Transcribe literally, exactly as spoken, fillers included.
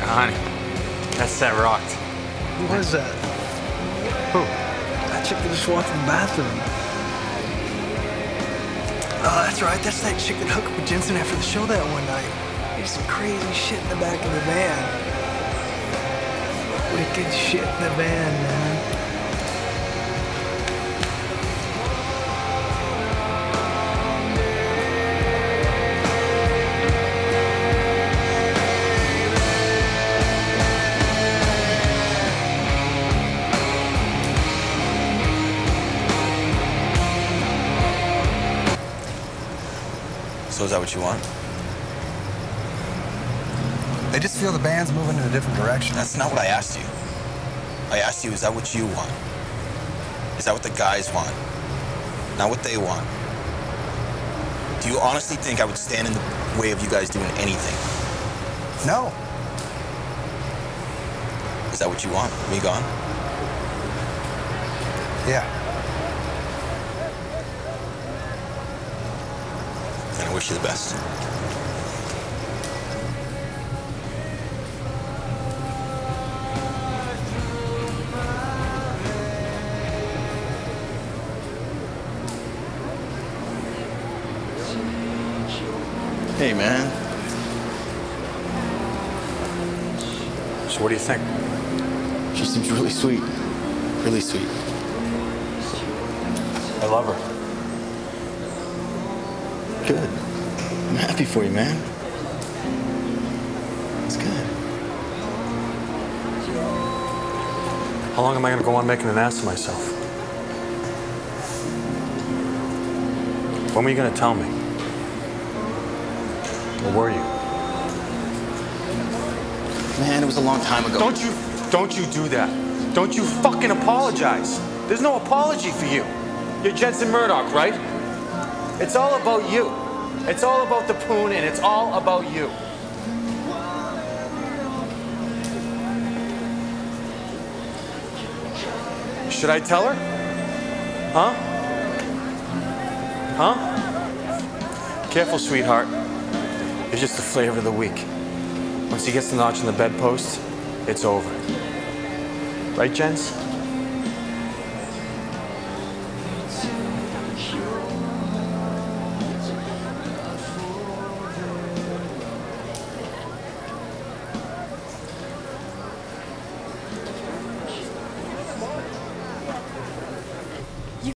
honey, that set rocked. Who was that? Who? That chick that just walked from the bathroom. Oh, that's right. That's that chick that hooked up with Jensen after the show that one night. There's some crazy shit in the back of the van. Wicked shit in the van, man. So is that what you want? They just feel the band's moving in a different direction. That's not what I asked you. I asked you, is that what you want? Is that what the guys want? Not what they want. Do you honestly think I would stand in the way of you guys doing anything? No. Is that what you want? Me gone? Yeah. And I wish you the best. Hey, man. So what do you think? She seems really sweet. Really sweet. I love her. Good. I'm happy for you, man. It's good. How long am I gonna go on making an ass of myself? When were you gonna tell me? Or were you? Man, it was a long time ago. Don't you, don't you do that. Don't you fucking apologize. There's no apology for you. You're Jensen Murdoch, right? It's all about you. It's all about the poon, and it's all about you. Should I tell her? Huh? Huh? Careful, sweetheart. You're just the flavor of the week. Once he gets the notch on the bedpost, it's over. Right, Jens?